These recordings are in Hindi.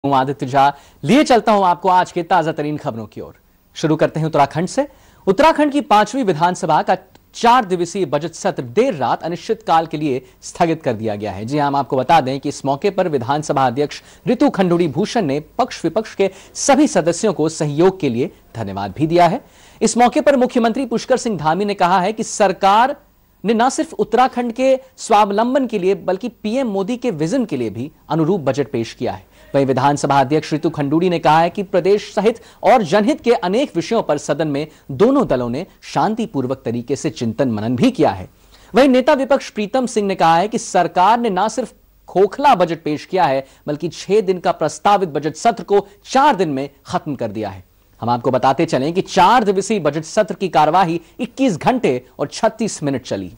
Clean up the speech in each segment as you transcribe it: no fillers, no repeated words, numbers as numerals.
हूं आदित्य झा। लिए चलता हूं आपको आज के ताजा तरीन खबरों की ओर। शुरू करते हैं उत्तराखंड से। उत्तराखंड की 5वीं विधानसभा का 4 दिवसीय बजट सत्र देर रात अनिश्चितकाल के लिए स्थगित कर दिया गया है। जी हम आपको बता दें कि इस मौके पर विधानसभा अध्यक्ष ऋतु खंडूड़ी भूषण ने पक्ष विपक्ष के सभी सदस्यों को सहयोग के लिए धन्यवाद भी दिया है। इस मौके पर मुख्यमंत्री पुष्कर सिंह धामी ने कहा है कि सरकार ने न सिर्फ उत्तराखंड के स्वावलंबन के लिए बल्कि पीएम मोदी के विजन के लिए भी अनुरूप बजट पेश किया है। वहीं विधानसभा अध्यक्ष ऋतु खंडूड़ी ने कहा है कि प्रदेश सहित और जनहित के अनेक विषयों पर सदन में दोनों दलों ने शांतिपूर्वक तरीके से चिंतन मनन भी किया है। वहीं नेता विपक्ष प्रीतम सिंह ने कहा है कि सरकार ने न सिर्फ खोखला बजट पेश किया है बल्कि 6 दिन का प्रस्तावित बजट सत्र को 4 दिन में खत्म कर दिया है। हम आपको बताते चलें कि 4 दिवसीय बजट सत्र की कार्यवाही 21 घंटे और 36 मिनट चली।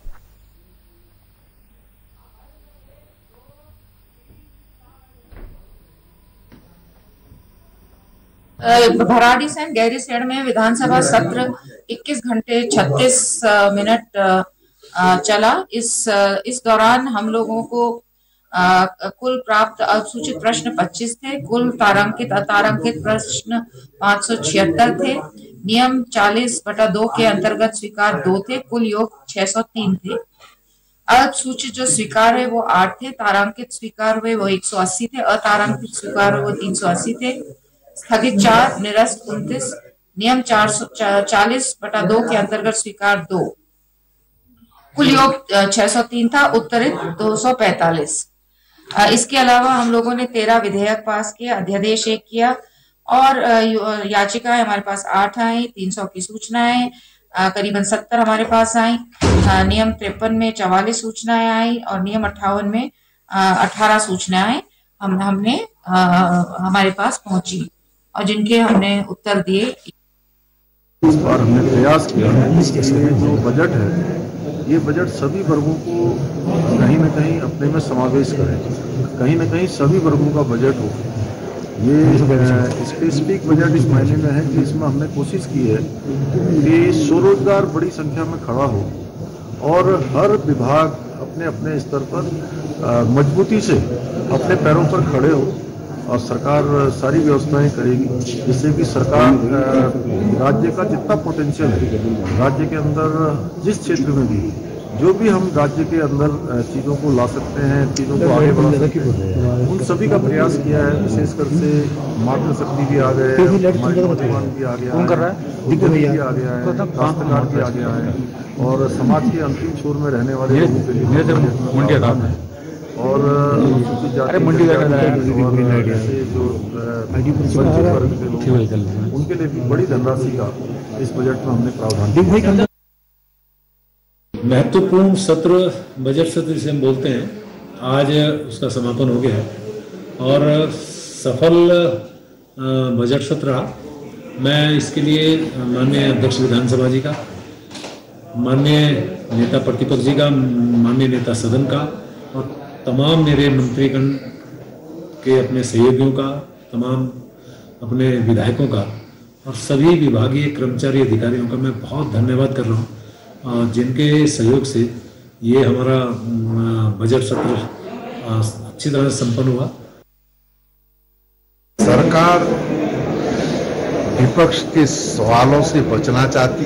भराड़ीसैंण गहरीसैंण में विधानसभा सत्र 21 घंटे 36 मिनट चला। इस दौरान हम लोगों को कुल प्राप्त असूचित प्रश्न 25 थे। कुल तारांकित अतारांकित प्रश्न 576 थे। नियम 40/2 के अंतर्गत स्वीकार 2 थे। कुल योग 603 थे। असूचित जो स्वीकार है वो 8 थे। तारांकित स्वीकार हुए वो 180 थे। अतारांकित स्वीकार हुए वो 380 थे। स्थगित 4, निरस्त 29, नियम 40/2 के अंतर्गत स्वीकार 2, कुल योग 603 था। उत्तरित 245। इसके अलावा हम लोगों ने 13 विधेयक पास किए, अध्यादेश 1 किया और याचिकाएं हमारे पास 8 आई। 300 की सूचनाएं करीबन 70 हमारे पास आई। नियम 53 में 44 सूचनाएं आई और नियम 58 में 18 सूचनाएं हमने हमारे पास पहुंची और जिनके हमने उत्तर दिए। इस बार हमने प्रयास किया कि जो बजट है ये बजट सभी वर्गों को कहीं न कहीं अपने में समावेश करे, कहीं न कहीं सभी वर्गों का बजट हो। ये स्पेसिफिक बजट इस मायने में है कि इसमें हमने कोशिश की है कि स्वरोजगार बड़ी संख्या में खड़ा हो और हर विभाग अपने अपने स्तर पर मजबूती से अपने पैरों पर खड़े हो और सरकार सारी व्यवस्थाएं करेगी जिससे कि सरकार राज्य का जितना पोटेंशियल है राज्य के अंदर जिस क्षेत्र में भी जो भी हम राज्य के अंदर चीज़ों को ला सकते हैं, चीज़ों को आगे बढ़ा सकते हैं, उन सभी का प्रयास किया है। विशेषकर से मातृशक्ति भी आ गए, नौजवान भी आ गया है, उद्यम भी आ गया है, काश्तकार भी आ गया है और समाज के अंतिम छोर में रहने वाले लोगों के लिए और ऐसे जो वंचित वर्ग के लोग उनके लिए भी बड़ी धनराशि का इस बजट में हमने प्रावधान किया। महत्वपूर्ण सत्र बजट सत्र जिसे हम बोलते हैं, आज उसका समापन हो गया है और सफल बजट सत्र रहा। मैं इसके लिए माननीय अध्यक्ष विधानसभा जी का, माननीय नेता प्रतिपक्ष जी का, माननीय नेता सदन का और तमाम मेरे मंत्रीगण के अपने सहयोगियों का, तमाम अपने विधायकों का और सभी विभागीय कर्मचारी अधिकारियों का मैं बहुत धन्यवाद कर रहा हूँ जिनके सहयोग से ये हमारा बजट सत्र अच्छी तरह से संपन्न हुआ। सरकार विपक्ष के सवालों से बचना चाहती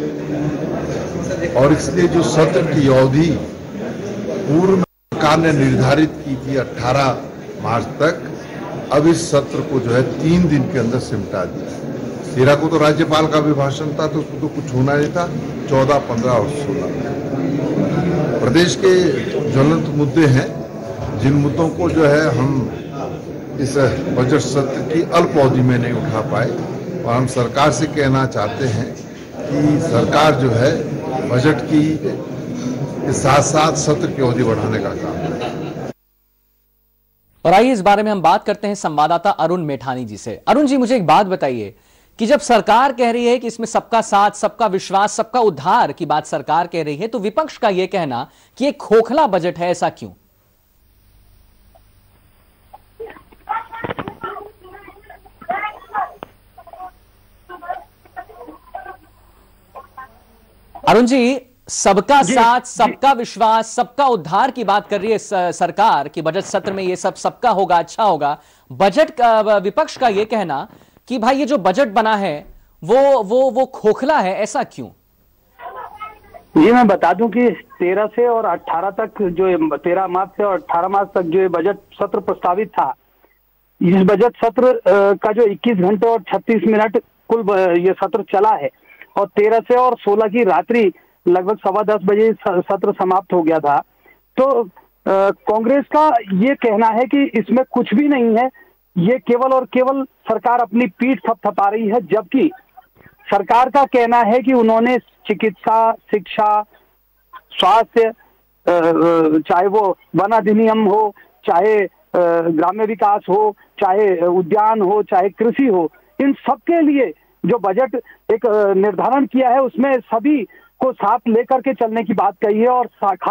है और इसलिए जो सत्र की अवधि पूर्व सरकार ने निर्धारित की थी 18 मार्च तक, अब इस सत्र को जो है 3 दिन के अंदर सिमटा दिया। 13 को तो राज्यपाल का अभिभाषण था तो उसको तो कुछ होना नहीं था। 14, 15 और 16 प्रदेश के ज्वलंत मुद्दे हैं जिन मुद्दों को जो है हम इस बजट सत्र की अल्प अवधि में नहीं उठा पाए और हम सरकार से कहना चाहते हैं कि सरकार जो है बजट की के साथ साथ सत्र की अवधि बढ़ाने का काम करें। और आइए इस बारे में हम बात करते हैं संवाददाता अरुण मेठानी जी से। अरुण जी, मुझे एक बात बताइए कि जब सरकार कह रही है कि इसमें सबका साथ, सबका विश्वास, सबका उद्धार की बात सरकार कह रही है, तो विपक्ष का यह कहना कि एक खोखला बजट है, ऐसा क्यों? अरुण जी, सबका साथ, सबका विश्वास, सबका उद्धार की बात कर रही है सरकार कि बजट सत्र में ये सब सबका होगा, अच्छा होगा। बजट का विपक्ष का ये कहना कि भाई ये जो बजट बना है वो खोखला है, ऐसा क्यों? जी मैं बता दूं कि 13 से और 18 तक जो 13 मार्च से और 18 मार्च तक जो बजट सत्र प्रस्तावित था, इस बजट सत्र का जो 21 घंटे और 36 मिनट कुल ये सत्र चला है और 13 से और 16 की रात्रि लगभग 10:15 बजे सत्र समाप्त हो गया था। तो कांग्रेस का ये कहना है कि इसमें कुछ भी नहीं है, ये केवल और केवल सरकार अपनी पीठ थपथपा रही है, जबकि सरकार का कहना है कि उन्होंने चिकित्सा, शिक्षा, स्वास्थ्य, चाहे वो वन अधिनियम हो, चाहे ग्राम्य विकास हो, चाहे उद्यान हो, चाहे कृषि हो, इन सब के लिए जो बजट एक निर्धारण किया है उसमें सभी को साथ लेकर के चलने की बात कही है और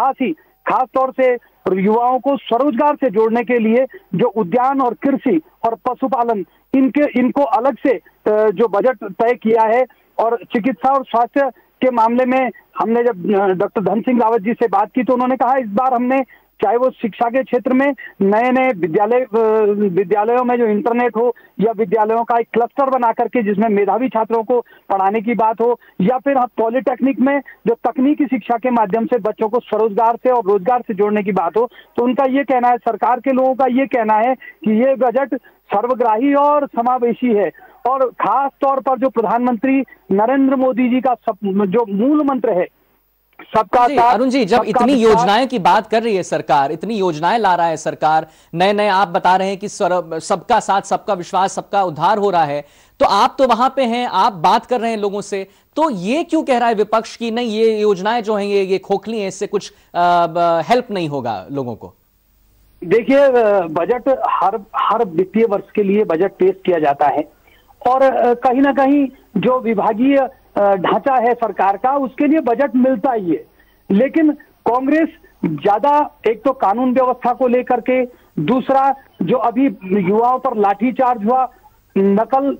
खास तौर से युवाओं को स्वरोजगार से जोड़ने के लिए जो उद्यान और कृषि और पशुपालन इनको अलग से जो बजट तय किया है। और चिकित्सा और स्वास्थ्य के मामले में हमने जब डॉक्टर धन सिंह रावत जी से बात की तो उन्होंने कहा इस बार हमने चाहे वो शिक्षा के क्षेत्र में नए विद्यालयों में जो इंटरनेट हो या विद्यालयों का एक क्लस्टर बना करके जिसमें मेधावी छात्रों को पढ़ाने की बात हो, या फिर पॉलिटेक्निक में जो तकनीकी शिक्षा के माध्यम से बच्चों को स्वरोजगार से और रोजगार से जोड़ने की बात हो, तो उनका ये कहना है, सरकार के लोगों का ये कहना है कि ये बजट सर्वग्राही और समावेशी है। और खास तौर पर जो प्रधानमंत्री नरेंद्र मोदी जी का जो मूल मंत्र है सबका साथ। अरुण जी, जब इतनी योजनाएं की बात कर रही है सरकार, इतनी योजनाएं ला रहा है सरकार, नए आप बता रहे हैं कि सबका साथ, सबका विश्वास, सबका उद्धार हो रहा है, तो आप तो वहां पे हैं, आप बात कर रहे हैं लोगों से, तो ये क्यों कह रहा है विपक्ष की नहीं ये योजनाएं जो हैं ये खोखली हैं, इससे कुछ हेल्प नहीं होगा लोगों को? देखिए, बजट हर वित्तीय वर्ष के लिए बजट पेश किया जाता है और कहीं ना कहीं जो विभागीय ढांचा है सरकार का उसके लिए बजट मिलता ही है। लेकिन कांग्रेस ज्यादा एक तो कानून व्यवस्था को लेकर के, दूसरा जो अभी युवाओं पर लाठीचार्ज हुआ, नकल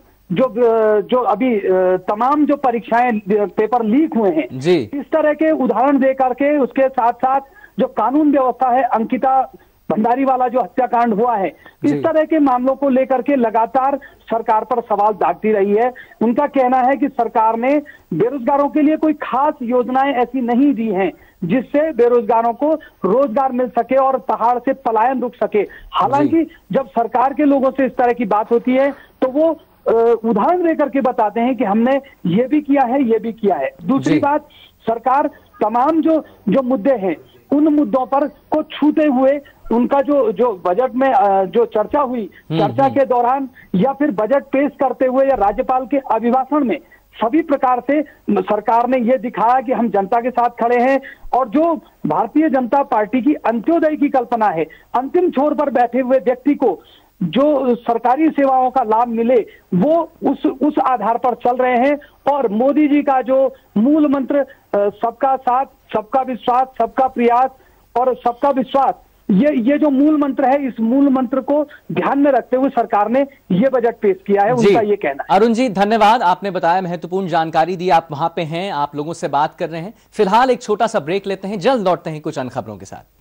जो अभी तमाम जो परीक्षाएं पेपर लीक हुए हैं, इस तरह के उदाहरण दे करके, उसके साथ साथ जो कानून व्यवस्था है, अंकिता भंडारी वाला जो हत्याकांड हुआ है, इस तरह के मामलों को लेकर के लगातार सरकार पर सवाल दागती रही है। उनका कहना है कि सरकार ने बेरोजगारों के लिए कोई खास योजनाएं ऐसी नहीं दी हैं जिससे बेरोजगारों को रोजगार मिल सके और पहाड़ से पलायन रुक सके। हालांकि जब सरकार के लोगों से इस तरह की बात होती है तो वो उदाहरण देकर के बताते हैं कि हमने ये भी किया है, ये भी किया है। दूसरी बात, सरकार तमाम जो मुद्दे हैं उन मुद्दों पर को छूते हुए उनका जो बजट में जो चर्चा हुई, चर्चा के दौरान या फिर बजट पेश करते हुए या राज्यपाल के अभिभाषण में सभी प्रकार से सरकार ने यह दिखाया कि हम जनता के साथ खड़े हैं। और जो भारतीय जनता पार्टी की अंत्योदय की कल्पना है, अंतिम छोर पर बैठे हुए व्यक्ति को जो सरकारी सेवाओं का लाभ मिले, वो उस आधार पर चल रहे हैं। और मोदी जी का जो मूल मंत्र सबका साथ, सबका विश्वास, सबका प्रयास और सबका विश्वास, ये जो मूल मंत्र है, इस मूल मंत्र को ध्यान में रखते हुए सरकार ने ये बजट पेश किया है, उनका ये कहना है। अरुण जी धन्यवाद, आपने बताया, महत्वपूर्ण जानकारी दी, आप वहां पे हैं, आप लोगों से बात कर रहे हैं। फिलहाल एक छोटा सा ब्रेक लेते हैं, जल्द लौटते हैं कुछ अन्य खबरों के साथ।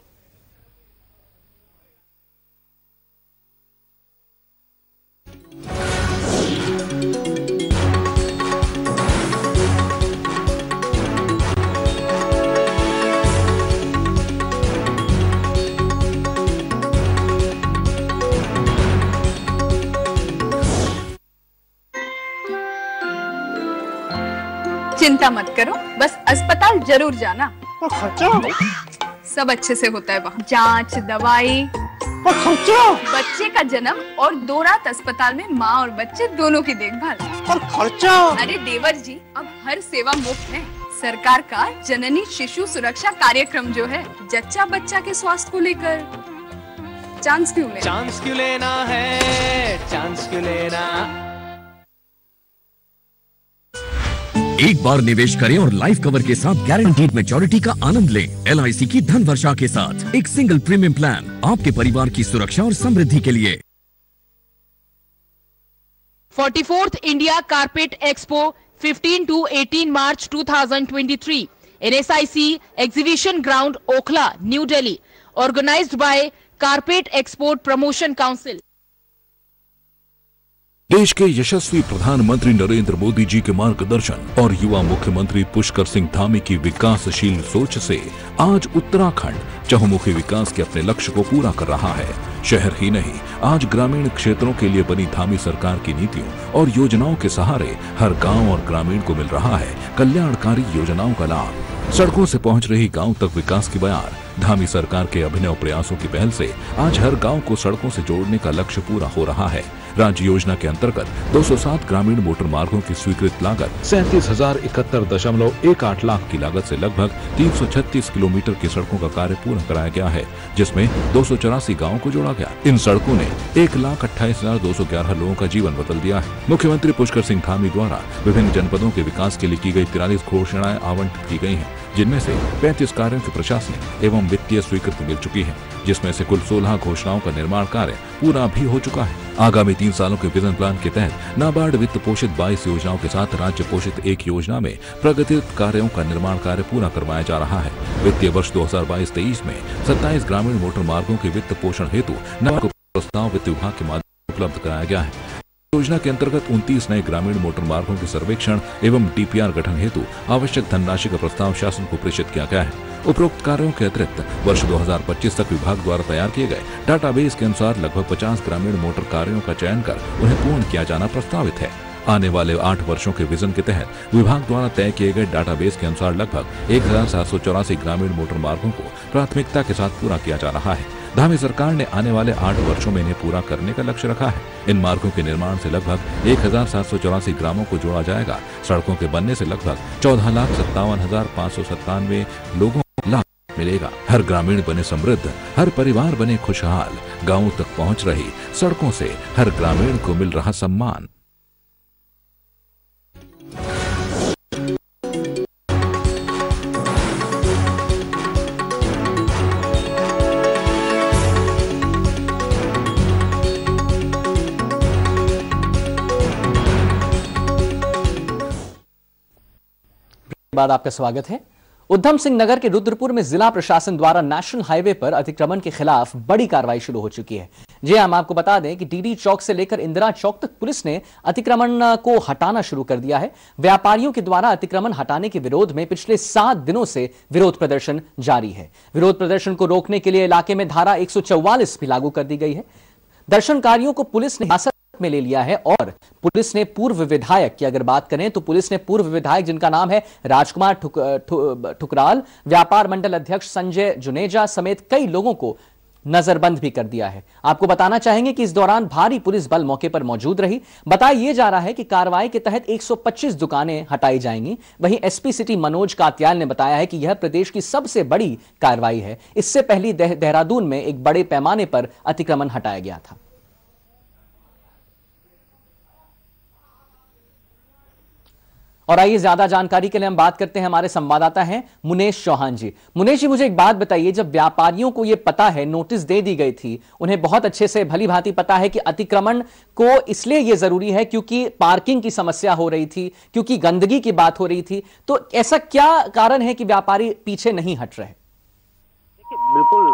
चिंता मत करो, बस अस्पताल जरूर जाना। खर्चा सब अच्छे से होता है वहाँ, जांच, दवाई, खर्चा, बच्चे का जन्म और 2 रात अस्पताल में माँ और बच्चे दोनों की देखभाल। खर्चा, अरे देवर जी, अब हर सेवा मुफ्त है। सरकार का जननी शिशु सुरक्षा कार्यक्रम जो है, जच्चा बच्चा के स्वास्थ्य को लेकर चांस क्यों लेना? चांस क्यों लेना है, चांस क्यों लेना? एक बार निवेश करें और लाइफ कवर के साथ गारंटीड मैच्योरिटी का आनंद लें। LIC की धन वर्षा के साथ एक सिंगल प्रीमियम प्लान आपके परिवार की सुरक्षा और समृद्धि के लिए। 44th India carpet expo 15 to 18 March 2023 NSIC Exhibition Ground, Okhla, New Delhi, organized by Carpet Export Promotion Council. देश के यशस्वी प्रधानमंत्री नरेंद्र मोदी जी के मार्गदर्शन और युवा मुख्यमंत्री पुष्कर सिंह धामी की विकासशील सोच से आज उत्तराखंड चहुमुखी विकास के अपने लक्ष्य को पूरा कर रहा है। शहर ही नहीं, आज ग्रामीण क्षेत्रों के लिए बनी धामी सरकार की नीतियों और योजनाओं के सहारे हर गांव और ग्रामीण को मिल रहा है कल्याणकारी योजनाओं का लाभ। सड़कों से पहुंच रही गांव तक विकास की बयार। धामी सरकार के अभिनव प्रयासों की पहल से आज हर गांव को सड़कों से जोड़ने का लक्ष्य पूरा हो रहा है। राज्य योजना के अंतर्गत 207 ग्रामीण मोटर मार्गों की स्वीकृत लागत 37,071.18 लाख की लागत से लगभग 336 किलोमीटर की सड़कों का कार्य पूरा कराया गया है, जिसमें 284 गाँवों को जोड़ा गया। इन सड़कों ने 1,28,211 लोगों का जीवन बदल दिया है। मुख्यमंत्री पुष्कर सिंह धामी द्वारा विभिन्न जनपदों के विकास के लिए की गई 43 घोषणाएं आवंटित की गई हैं, जिनमें से 35 कार्यों की प्रशासनिक एवं वित्तीय स्वीकृति मिल चुकी है, जिसमें से कुल 16 घोषणाओं का निर्माण कार्य पूरा भी हो चुका है। आगामी 3 सालों के विजन प्लान के तहत नाबार्ड वित्त पोषित 22 योजनाओं के साथ राज्य पोषित एक योजना में प्रगतित कार्यों का निर्माण कार्य पूरा करवाया जा रहा है। वित्तीय वर्ष 2022-23 में 27 ग्रामीण मोटर मार्गों के वित्त पोषण हेतु नाबार्ड को प्रस्ताव वित्त विभाग के माध्यम से उपलब्ध कराया गया है। योजना के अंतर्गत 29 नए ग्रामीण मोटर मार्गों के सर्वेक्षण एवं DPR गठन हेतु आवश्यक धनराशि का प्रस्ताव शासन को प्रेषित किया गया है। उपरोक्त कार्यों के अतिरिक्त वर्ष 2025 तक विभाग द्वारा तैयार किए गए डाटाबेस के अनुसार लगभग 50 ग्रामीण मोटर कार्यों का चयन कर उन्हें पूर्ण किया जाना प्रस्तावित है। आने वाले 8 वर्षों के विजन के तहत विभाग द्वारा तय किए गए डाटाबेस के अनुसार लगभग 1,784 ग्रामीण मोटर मार्गों को प्राथमिकता के साथ पूरा किया जा रहा है। धामी सरकार ने आने वाले 8 वर्षों में इन्हें पूरा करने का लक्ष्य रखा है। इन मार्गों के निर्माण से लगभग 1,784 ग्रामों को जोड़ा जाएगा। सड़कों के बनने से लगभग 14,57,597 लोगों को लाभ मिलेगा। हर ग्रामीण बने समृद्ध, हर परिवार बने खुशहाल। गांवों तक पहुंच रही सड़कों से हर ग्रामीण को मिल रहा सम्मान। बाद आपका स्वागत है। उधम सिंह नगर के रुद्रपुर में जिला प्रशासन द्वारा नेशनल हाईवे पर अतिक्रमण के खिलाफ बड़ी कार्रवाई शुरू हो चुकी है। जी हम आपको बता दें कि डीडी चौक से लेकर इंदिरा चौक तक पुलिस ने अतिक्रमण को हटाना शुरू कर दिया है। व्यापारियों के द्वारा अतिक्रमण हटाने के विरोध में पिछले 7 दिनों से विरोध प्रदर्शन जारी है। विरोध प्रदर्शन को रोकने के लिए इलाके में धारा 144 भी लागू कर दी गई है। दर्शनकारियों को पुलिस ने हिरासत में ले लिया है और पुलिस ने पूर्व विधायक की अगर बात करें तो पुलिस ने पूर्व विधायक जिनका नाम है राजकुमार ठुकराल, व्यापार मंडल अध्यक्ष संजय जुनेजा समेत कई लोगों को नजरबंद भी कर दिया है। आपको बताना चाहेंगे कि इस दौरान भारी पुलिस बल मौके पर मौजूद रही। बताया यह जा रहा है कि कार्रवाई के तहत 125 दुकानें हटाई जाएंगी। वहीं एसपी सिटी मनोज कात्याल ने बताया है कि यह प्रदेश की सबसे बड़ी कार्रवाई है। इससे पहले देहरादून में एक बड़े पैमाने पर अतिक्रमण हटाया गया था। और आइए ज्यादा जानकारी के लिए हम बात करते हैं, हमारे संवाददाता हैं मुनेश चौहान जी। मुनेश जी, मुझे एक बात बताइए, जब व्यापारियों को यह पता है, नोटिस दे दी गई थी, उन्हें बहुत अच्छे से भली भांति पता है कि अतिक्रमण को इसलिए यह जरूरी है क्योंकि पार्किंग की समस्या हो रही थी, क्योंकि गंदगी की बात हो रही थी, तो ऐसा क्या कारण है कि व्यापारी पीछे नहीं हट रहे? बिल्कुल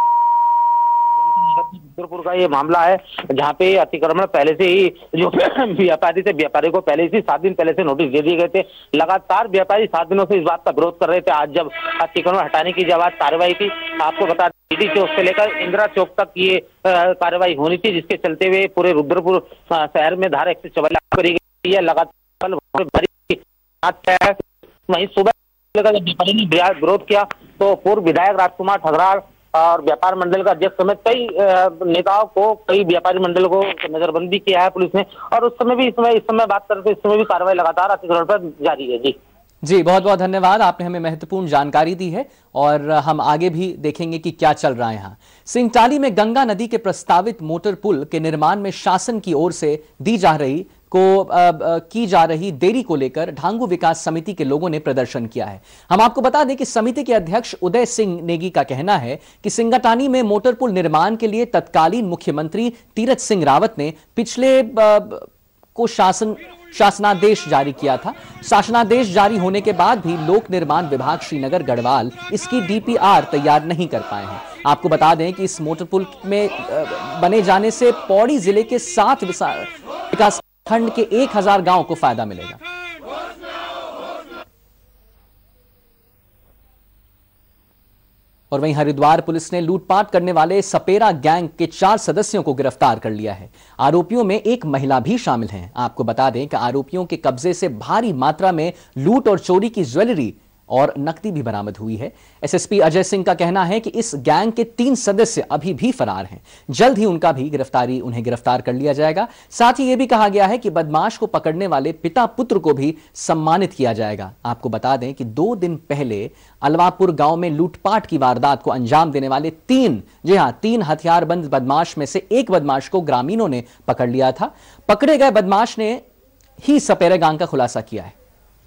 रुद्रपुर का ये मामला है जहाँ पे अतिक्रमण पहले से ही जो व्यापारी को पहले से 7 दिन पहले से नोटिस दे दिए गए थे। लगातार व्यापारी 7 दिनों से इस बात का विरोध कर रहे थे। आज जब अतिक्रमण हटाने की जब आज कार्रवाई थी, आपको बता दें डीडी चौक से लेकर इंदिरा चौक तक ये कार्रवाई होनी थी, जिसके चलते हुए पूरे रुद्रपुर शहर में धारा 144 लागू करी गई है। लगातार वहीं सुबह जब व्यापारी ने विरोध किया तो पूर्व विधायक राजकुमार ठुकराल और व्यापार मंडल का अध्यक्ष समेत कई नेताओं को, कई व्यापारी मंडल को नजरबंद भी किया है पुलिस ने। और उस समय भी इस समय बात करते हैं, इस समय भी कार्रवाई लगातार अतिक्रमण पर जारी है। जी बहुत बहुत धन्यवाद, आपने हमें महत्वपूर्ण जानकारी दी है और हम आगे भी देखेंगे कि क्या चल रहा है। यहाँ सिंगटाली में गंगा नदी के प्रस्तावित मोटर पुल के निर्माण में शासन की ओर से की जा रही देरी को लेकर ढांगू विकास समिति के लोगों ने प्रदर्शन किया है। हम आपको बता दें कि समिति के अध्यक्ष उदय सिंह नेगी का कहना है कि सिंगटानी में मोटर पुल निर्माण के लिए तत्कालीन मुख्यमंत्री तीरथ सिंह रावत ने पिछले को शासनादेश जारी किया था। शासनादेश जारी होने के बाद भी लोक निर्माण विभाग श्रीनगर गढ़वाल इसकी डीपीआर तैयार नहीं कर पाए हैं। आपको बता दें कि इस मोटर पुल में बने जाने से पौड़ी जिले के 7 विकास खंड के 1000 गांव को फायदा मिलेगा। और वहीं हरिद्वार पुलिस ने लूटपाट करने वाले सपेरा गैंग के 4 सदस्यों को गिरफ्तार कर लिया है। आरोपियों में एक महिला भी शामिल है। आपको बता दें कि आरोपियों के कब्जे से भारी मात्रा में लूट और चोरी की ज्वेलरी और नकदी भी बरामद हुई है। एसएसपी अजय सिंह का कहना है कि इस गैंग के 3 सदस्य अभी भी फरार हैं। जल्द ही उन्हें गिरफ्तार कर लिया जाएगा। साथ ही यह भी कहा गया है कि बदमाश को पकड़ने वाले पिता पुत्र को भी सम्मानित किया जाएगा। आपको बता दें कि 2 दिन पहले अलवापुर गांव में लूटपाट की वारदात को अंजाम देने वाले 3 हथियारबंद बदमाश में से एक बदमाश को ग्रामीणों ने पकड़ लिया था। पकड़े गए बदमाश ने ही सपेरा गैंग का खुलासा किया है।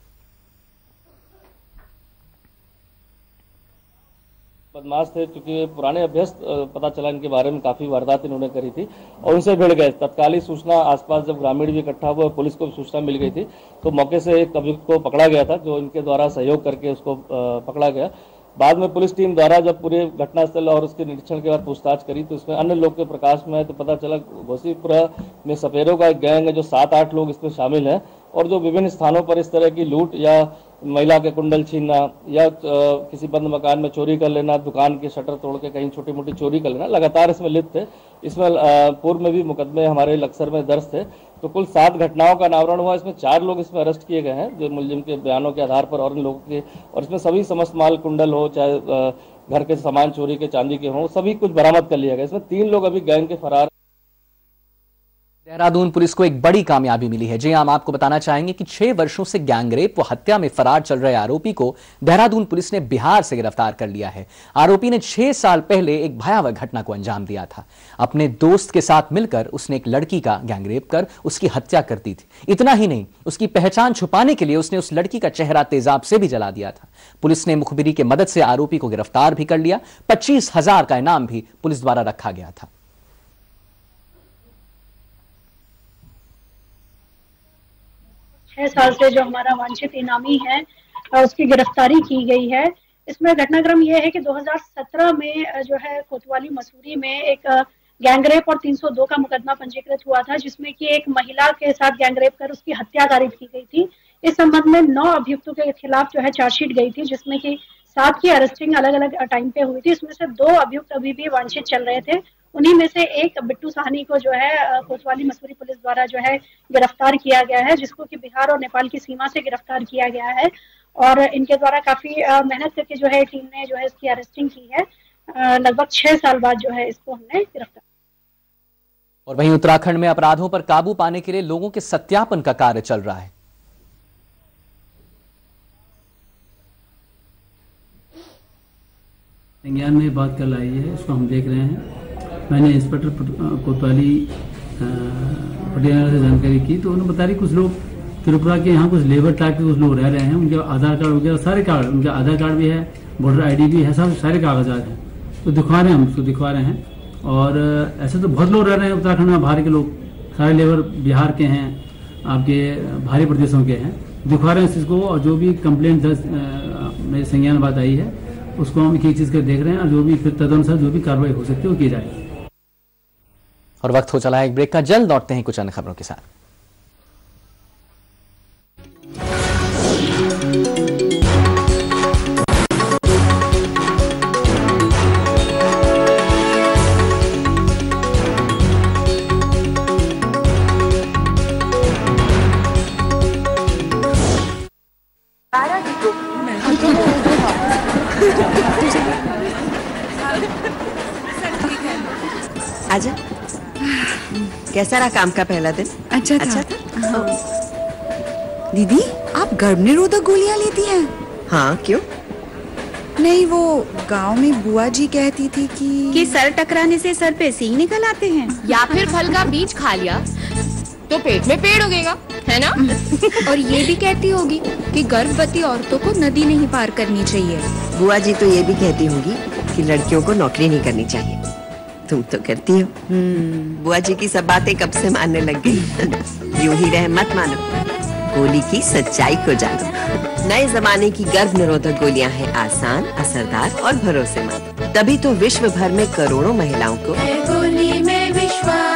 बदमाश थे, क्योंकि पुराने अभ्यस्त पता चला इनके बारे में काफी वारदात इन्होंने करी थी और उनसे भिड़ गए। तत्कालीन सूचना आसपास जब ग्रामीण भी इकट्ठा हुआ और पुलिस को भी सूचना मिल गई थी तो मौके से एक अभियुक्त को पकड़ा गया था, जो इनके द्वारा सहयोग करके उसको पकड़ा गया। बाद में पुलिस टीम द्वारा जब पूरे घटनास्थल और उसके निरीक्षण के बाद पूछताछ करी तो इसमें अन्य लोग के प्रकाश में आए तो पता चला घोसीपुरा में सपेरों का एक गैंग है, जो 7-8 लोग इसमें शामिल हैं और जो विभिन्न स्थानों पर इस तरह की लूट या महिला के कुंडल छीनना या किसी बंद मकान में चोरी कर लेना, दुकान की शटर तोड़ के कहीं छोटी मोटी चोरी कर लेना, लगातार इसमें लिप्त थे। इसमें पूर्व में भी मुकदमे हमारे लक्सर में दर्ज थे। तो कुल 7 घटनाओं का अनावरण हुआ। इसमें 4 लोग इसमें अरेस्ट किए गए हैं, जो मुलजिम के बयानों के आधार पर और इन लोगों के, और इसमें सभी समस्त माल कुंडल हो चाहे घर के सामान चोरी के चांदी के हों, सभी कुछ बरामद कर लिया गया। इसमें 3 लोग अभी गैंग के फरार। देहरादून पुलिस को एक बड़ी कामयाबी मिली है। जी हम आपको बताना चाहेंगे कि 6 वर्षों से गैंगरेप व हत्या में फरार चल रहे आरोपी को देहरादून पुलिस ने बिहार से गिरफ्तार कर लिया है। आरोपी ने 6 साल पहले एक भयावह घटना को अंजाम दिया था। अपने दोस्त के साथ मिलकर उसने एक लड़की का गैंगरेप कर उसकी हत्या कर दी थी। इतना ही नहीं, उसकी पहचान छुपाने के लिए उसने उस लड़की का चेहरा तेजाब से भी जला दिया था। पुलिस ने मुखबिरी की मदद से आरोपी को गिरफ्तार भी कर लिया। 25,000 का इनाम भी पुलिस द्वारा रखा गया था। 6 साल से जो हमारा वांछित इनामी है उसकी गिरफ्तारी की गई है। इसमें घटनाक्रम यह है कि 2017 में जो है कोतवाली मसूरी में एक गैंगरेप और 302 का मुकदमा पंजीकृत हुआ था, जिसमें कि एक महिला के साथ गैंगरेप कर उसकी हत्या कारित की गई थी। इस संबंध में 9 अभियुक्तों के खिलाफ जो है चार्जशीट गई थी, जिसमें कि 7 की अरेस्टिंग अलग अलग टाइम पे हुई थी। इसमें से 2 अभियुक्त अभी भी वांछित चल रहे थे। उन्हीं में से एक बिट्टू साहनी को जो है कोतवाली मसूरी पुलिस द्वारा जो है गिरफ्तार किया गया है, जिसको कि बिहार और नेपाल की सीमा से गिरफ्तार किया गया है और इनके द्वारा काफी मेहनत करके जो है टीम ने जो है इसकी अरेस्टिंग की है। लगभग 6 साल बाद जो है इसको हमने गिरफ्तार। और वहीं उत्तराखंड में अपराधों पर काबू पाने के लिए लोगों के सत्यापन का कार्य चल रहा है। संज्ञान में बात कल आई है, इसको हम देख रहे हैं। मैंने इंस्पेक्टर कोतवाली पटियाला से जानकारी की तो उन्होंने बताया कुछ लोग त्रिपुरा के यहाँ कुछ लेबर टाइप के कुछ लोग रह रहे हैं, उनके आधार कार्ड वगैरह सारे कार्ड, उनके आधार कार्ड भी है, वोटर आईडी भी है, सब सारे कागजात हैं। तो दिखवा रहे हैं, हम उसको दिखवा रहे हैं। और ऐसे तो बहुत लोग रह रहे हैं उत्तराखंड में, बाहर के लोग सारे लेबर बिहार के हैं, आपके बाहरी प्रदेशों के हैं, दिखवा रहे हैं इस चीज़ को। और जो भी कंप्लेंट दर्ज मेरे संज्ञान बात आई है उसको हम एक चीज़ कर देख रहे हैं और जो भी फिर तदनुसार जो भी कार्रवाई हो सकती है वो की जाएगी। और वक्त हो चला है एक ब्रेक का, जल्द लौटते हैं कुछ अन्य खबरों के साथ। आजा। कैसा रहा काम का पहला दिन? अच्छा था। दीदी आप गर्भ निरोधक गोलियां लेती हैं? हाँ, क्यों? नहीं, वो गांव में बुआ जी कहती थी कि सर टकराने से सर पे सींग निकल आते हैं, या फिर फल का बीज खा लिया तो पेट में पेड़ उगेगा, है ना? और ये भी कहती होगी कि गर्भवती औरतों को नदी नहीं पार करनी चाहिए। बुआ जी तो ये भी कहती होंगी कि लड़कियों को नौकरी नहीं करनी चाहिए। तुम तो करती हो। बुआ जी की सब बातें कब से मानने लग गई। यूं ही रह मत मानो, गोली की सच्चाई को जानो। नए जमाने की गर्भ निरोधक गोलियां हैं आसान, असरदार और भरोसेमंद। तभी तो विश्व भर में करोड़ों महिलाओं को गोली में विश्वास।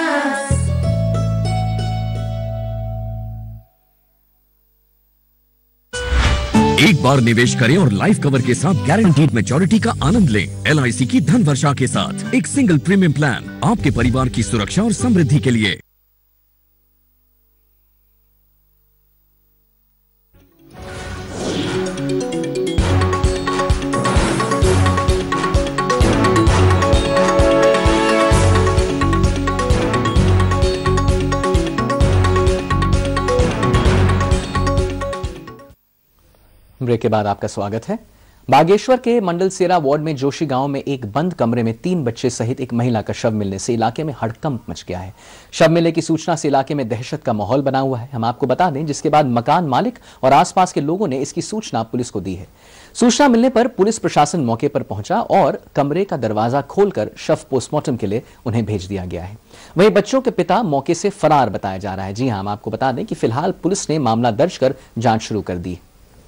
एक बार निवेश करें और लाइफ कवर के साथ गारंटीड मैच्योरिटी का आनंद लें। LIC की धन वर्षा के साथ एक सिंगल प्रीमियम प्लान आपके परिवार की सुरक्षा और समृद्धि के लिए। ब्रेक के बाद आपका स्वागत है। बागेश्वर के मंडल सेरा वार्ड में जोशी गांव में एक बंद कमरे में 3 बच्चे सहित एक महिला का शव मिलने से इलाके में हड़कंप मच गया है। शव मिलने की सूचना से इलाके में दहशत का माहौल बना हुआ है। हम आपको बता दें, जिसके बाद मकान मालिक और आसपास के लोगों ने इसकी सूचना पुलिस को दी है। सूचना मिलने पर पुलिस प्रशासन मौके पर पहुंचा और कमरे का दरवाजा खोलकर शव पोस्टमार्टम के लिए उन्हें भेज दिया गया है। वहीं बच्चों के पिता मौके से फरार बताया जा रहा है। जी हां, हम आपको बता दें कि फिलहाल पुलिस ने मामला दर्ज कर जांच शुरू कर दी।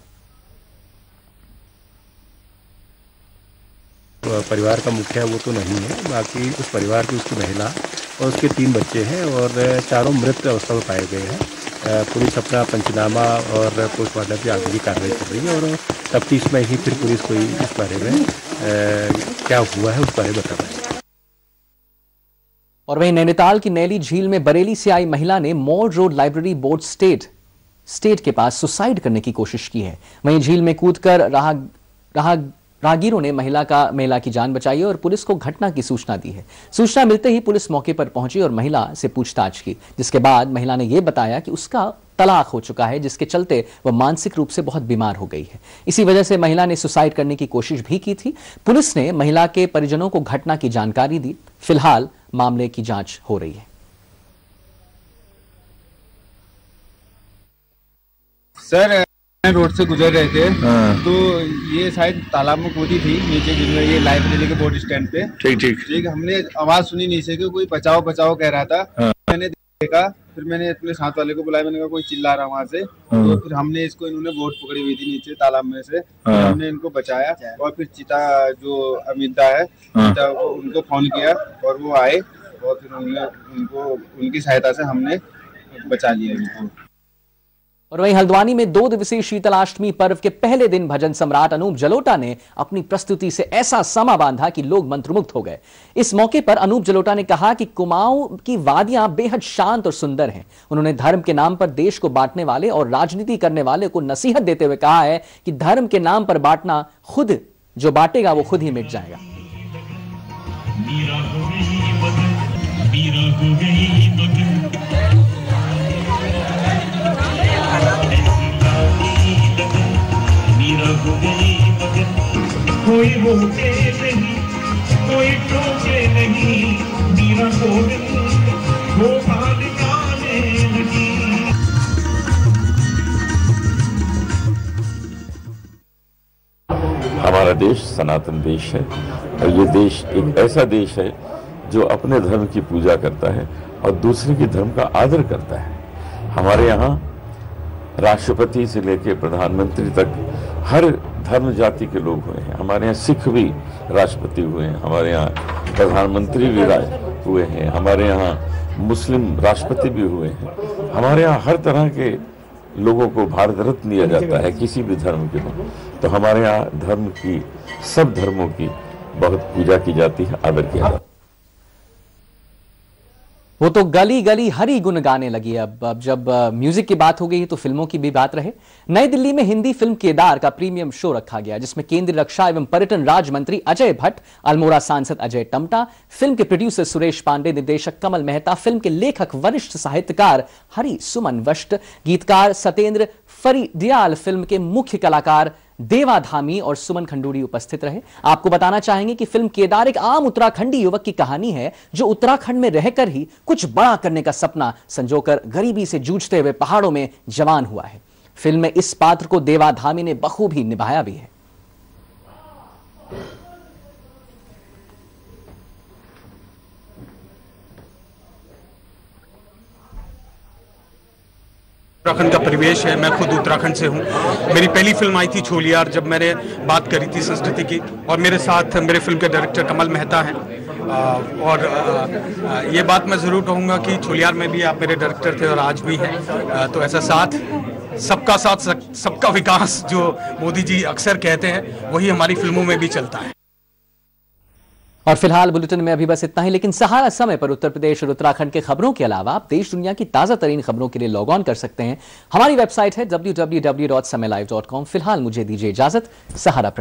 परिवार का मुखिया वो तो नहीं है, बाकी उस परिवार की उसकी महिला और उसके 3 बच्चे हैं और चारों मृत अवस्था में पाए गए हैं। पुलिस अपना पंचनामा और पोस्टमार्टम की आगे की कार्रवाई कर रही है और तफ्तीश में ही फिर पुलिस कोई इस बारे में क्या हुआ है उस बारे में बता पाएगी। और वहीं नैनीताल की नैली झील में बरेली से आई महिला ने mall road library board state के पास सुसाइड करने की कोशिश की है। वहीं झील में कूदकर राहगीरों ने महिला की जान बचाई और पुलिस को घटना की सूचना दी है। सूचना मिलते ही पुलिस मौके पर पहुंची और महिला से पूछताछ की, जिसके बाद महिला ने यह बताया कि उसका तलाक हो चुका है, जिसके चलते वह मानसिक रूप से बहुत बीमार हो गई है। इसी वजह से महिला ने सुसाइड करने की कोशिश भी की थी। पुलिस ने महिला के परिजनों को घटना की जानकारी दी। फिलहाल मामले की जांच हो रही है। सर रोड से गुजर रहे थे तो ये शायद तालाब में कूदी थी नीचे, जिसमें ये लाइब्रेरी के बोर्ड स्टैंड पे। ठीक हमने आवाज सुनी नीचे कि कोई बचाओ बचाओ कह रहा था। मैंने देखा, फिर मैंने अपने साथ वाले को बुलाया, मैंने कहा कोई चिल्ला रहा वहाँ से। तो फिर हमने इसको, इन्होंने बोट पकड़ी हुई थी नीचे तालाब में से, हमने इनको बचाया और फिर चिता जो अमिता है उनको फोन किया और वो आए और फिर उनको उनकी सहायता से हमने बचा लिया इनको। और वहीं हल्द्वानी में 2 दिवसीय शीतलाष्टमी पर्व के पहले दिन भजन सम्राट अनूप जलोटा ने अपनी प्रस्तुति से ऐसा समा बांधा कि लोग मंत्रमुग्ध हो गए। इस मौके पर अनूप जलोटा ने कहा कि कुमाऊं की वादियां बेहद शांत और सुंदर हैं। उन्होंने धर्म के नाम पर देश को बांटने वाले और राजनीति करने वाले को नसीहत देते हुए कहा है कि धर्म के नाम पर बांटना, खुद जो बांटेगा वो खुद ही मिट जाएगा। कोई रोके नहीं, कोई टोके नहीं, मीरा गोविंद गोपाल गाने लगी। हमारा देश सनातन देश है और ये देश एक ऐसा देश है जो अपने धर्म की पूजा करता है और दूसरे के धर्म का आदर करता है। हमारे यहाँ राष्ट्रपति से लेकर प्रधानमंत्री तक हर धर्म जाति के लोग हुए हैं। हमारे यहाँ सिख भी राष्ट्रपति हुए हैं, हमारे यहाँ प्रधानमंत्री भी हुए हैं, हमारे यहाँ मुस्लिम राष्ट्रपति भी हुए हैं। हमारे यहाँ हर तरह के लोगों को भारत रत्न दिया जाता है किसी भी धर्म के हो। तो हमारे यहाँ धर्म की, सब धर्मों की बहुत पूजा की जाती है, आदर किया जाता है। वो तो गली गली हरी गुन गाने लगी। अब जब म्यूजिक की बात हो गई तो फिल्मों की भी बात रहे। नई दिल्ली में हिंदी फिल्म केदार का प्रीमियम शो रखा गया, जिसमें केंद्रीय रक्षा एवं पर्यटन राज्य मंत्री अजय भट्ट, अल्मोड़ा सांसद अजय टम्टा, फिल्म के प्रोड्यूसर सुरेश पांडे, निर्देशक कमल मेहता, फिल्म के लेखक वरिष्ठ साहित्यकार हरि सुमन वष्ट, गीतकार सत्येंद्र फरीदियाल, फिल्म के मुख्य कलाकार देवा धामी और सुमन खंडूरी उपस्थित रहे। आपको बताना चाहेंगे कि फिल्म केदार एक आम उत्तराखंडी युवक की कहानी है जो उत्तराखंड में रहकर ही कुछ बड़ा करने का सपना संजोकर गरीबी से जूझते हुए पहाड़ों में जवान हुआ है। फिल्म में इस पात्र को देवा धामी ने बखूबी निभाया भी है। उत्तराखंड का परिवेश है। मैं खुद उत्तराखंड से हूँ। मेरी पहली फिल्म आई थी छोलियार, जब मैंने बात करी थी संस्कृति की, और मेरे साथ मेरे फिल्म के डायरेक्टर कमल मेहता हैं। और ये बात मैं ज़रूर कहूँगा कि छोलियार में भी आप मेरे डायरेक्टर थे और आज भी हैं। तो ऐसा साथ सबका विकास जो मोदी जी अक्सर कहते हैं, वही हमारी फिल्मों में भी चलता है। और फिलहाल बुलेटिन में अभी बस इतना ही, लेकिन सहारा समय पर उत्तर प्रदेश और उत्तराखंड के खबरों के अलावा आप देश दुनिया की ताजा तरीन खबरों के लिए लॉग ऑन कर सकते हैं। हमारी वेबसाइट है www.samaylive.com। फिलहाल मुझे दीजिए इजाजत। सहारा।